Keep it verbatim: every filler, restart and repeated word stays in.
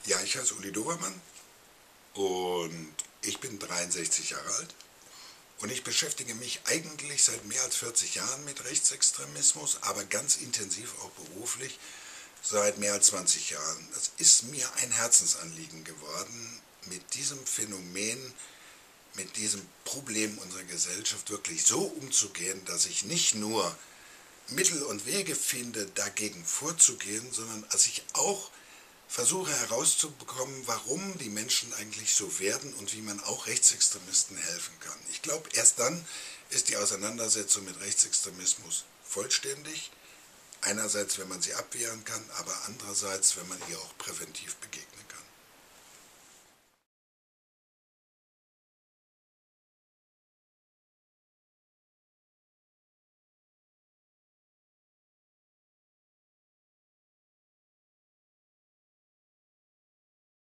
Ja, ich heiße Uli Dobermann und ich bin dreiundsechzig Jahre alt und ich beschäftige mich eigentlich seit mehr als vierzig Jahren mit Rechtsextremismus, aber ganz intensiv auch beruflich seit mehr als zwanzig Jahren. Das ist mir ein Herzensanliegen geworden, mit diesem Phänomen, mit diesem Problem unserer Gesellschaft wirklich so umzugehen, dass ich nicht nur Mittel und Wege finde, dagegen vorzugehen, sondern dass ich auch versuche herauszubekommen, warum die Menschen eigentlich so werden und wie man auch Rechtsextremisten helfen kann. Ich glaube, erst dann ist die Auseinandersetzung mit Rechtsextremismus vollständig. Einerseits, wenn man sie abwehren kann, aber andererseits, wenn man ihr auch präventiv begegnet.